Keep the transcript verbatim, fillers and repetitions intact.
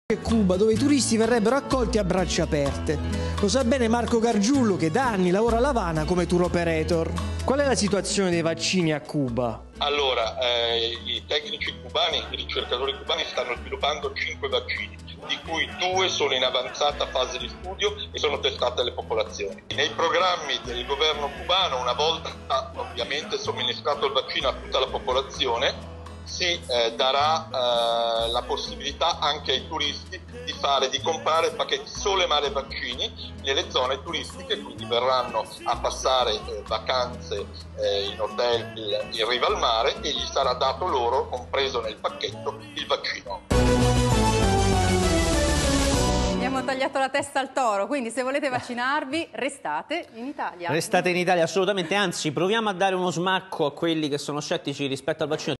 e Cuba, dove i turisti verrebbero accolti a braccia aperte. Lo sa bene Marco Gargiullo, che da anni lavora a La Habana come tour operator. Qual è la situazione dei vaccini a Cuba? Allora, eh, i tecnici cubani, i ricercatori cubani stanno sviluppando cinque vaccini, di cui due sono in avanzata fase di studio e sono testate alle popolazioni. Nei programmi del governo cubano, una volta ovviamente somministrato il vaccino a tutta la popolazione, si eh, darà eh, la possibilità anche ai turisti di fare, di comprare pacchetti solo e male vaccini nelle zone turistiche, quindi verranno a passare eh, vacanze eh, in hotel in riva al mare e gli sarà dato loro, compreso nel pacchetto, il vaccino. Abbiamo tagliato la testa al toro, quindi se volete vaccinarvi restate in Italia. Restate in Italia assolutamente, anzi proviamo a dare uno smacco a quelli che sono scettici rispetto al vaccino.